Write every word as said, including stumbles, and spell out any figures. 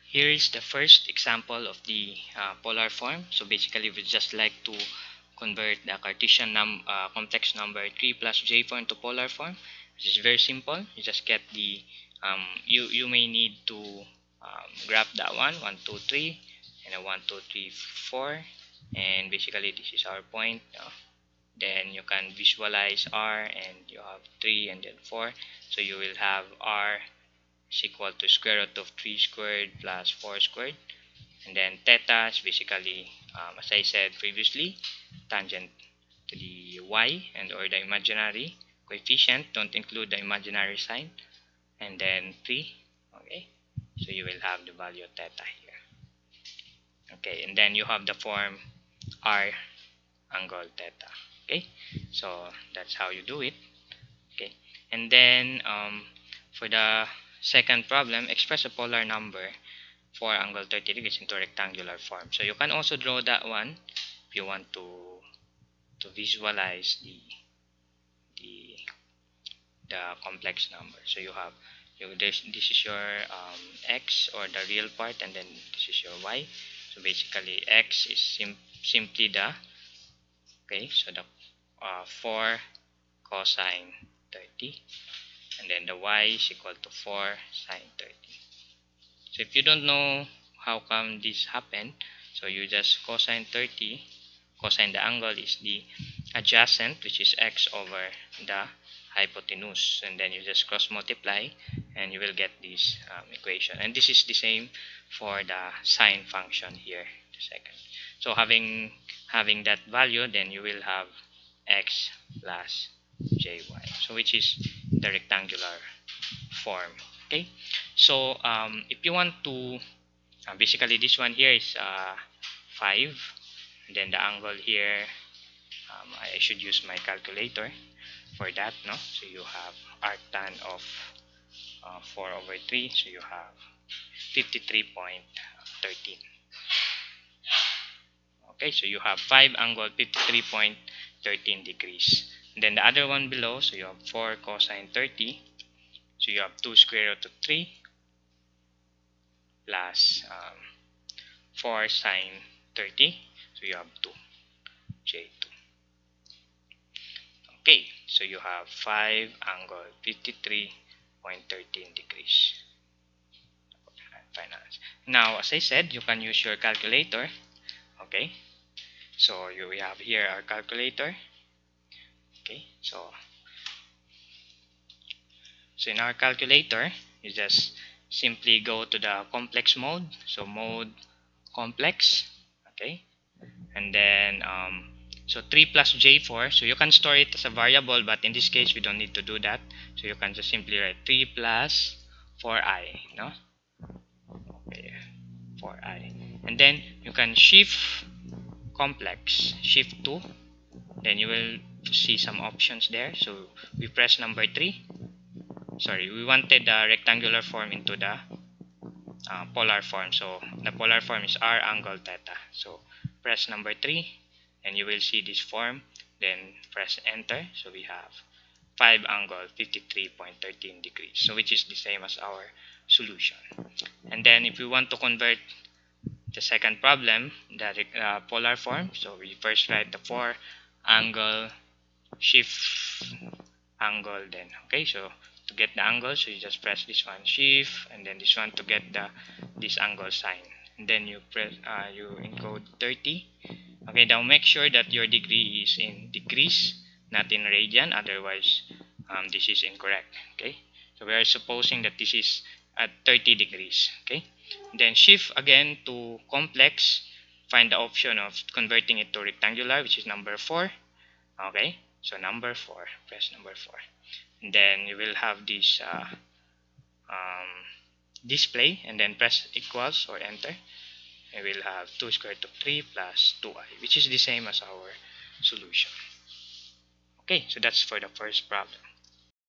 Here is the first example of the uh, polar form. So basically we just like to convert the Cartesian num uh, complex number three plus j four into polar form, which is very simple. You just get the um, you you may need to um, graph that one one two three and a one two three four, and basically this is our point. Uh, then you can visualize r, and you have three and then four, so you will have r is equal to square root of three squared plus four squared, and then theta is basically um, as I said previously, tangent to the y and or the imaginary coefficient, don't include the imaginary sign, and then three. Okay, so you will have the value of theta here. Okay, and then you have the form r angle theta. Okay, so that's how you do it. Okay, and then um, for the second problem, express a polar number for angle thirty degrees into rectangular form. So you can also draw that one if you want to to visualize the the the complex number. So you have you this this is your um, x, or the real part, and then this is your y. So basically x is sim simply the okay so the uh, four cosine thirty, and then the y is equal to four sine thirty. So if you don't know how come this happened, so you just cosine thirty, cosine the angle is the adjacent, which is x over the hypotenuse, and then you just cross multiply and you will get this um, equation. And this is the same for the sine function here, the second. So having having that value, then you will have x plus jy, so which is the rectangular form. Okay, so um, if you want to uh, basically this one here is uh, five, and then the angle here um, I should use my calculator for that, no? So you have arctan of uh, four over three, so you have fifty-three point one three. Okay, so you have five angle fifty-three point one three degrees. And then the other one below, so you have four cosine thirty, so you have two square root of three plus um, four sine thirty, so you have two, j two. Okay, so you have five angle fifty-three point one three degrees. Now, as I said, you can use your calculator. Okay, so you we have here our calculator. Okay, so so in our calculator, you just simply go to the complex mode, so mode complex. Okay, and then um, so three plus j four, so you can store it as a variable, but in this case we don't need to do that, so you can just simply write three plus four i, no? Okay, four i, and then you can shift complex, shift two, then you will see some options there. So we press number three, sorry, we wanted the rectangular form into the uh, polar form, so the polar form is r angle theta, so press number three and you will see this form, then press enter. So we have five angle fifty-three point one three degrees, so which is the same as our solution. And then if we want to convert the second problem, the uh, polar form, so we first write the four angle shift angle, then okay, so to get the angle, so you just press this one shift, and then this one to get the this angle sign, and then you press uh, you encode thirty. Okay, now make sure that your degree is in degrees, not in radian, otherwise um, this is incorrect. Okay, so we are supposing that this is at thirty degrees. Okay, then shift again to complex, find the option of converting it to rectangular, which is number four. Okay, so number four, press number four, and then you will have this uh, um, display, and then press equals or enter. We will have two square root of three plus two i, which is the same as our solution. Okay, so that's for the first problem.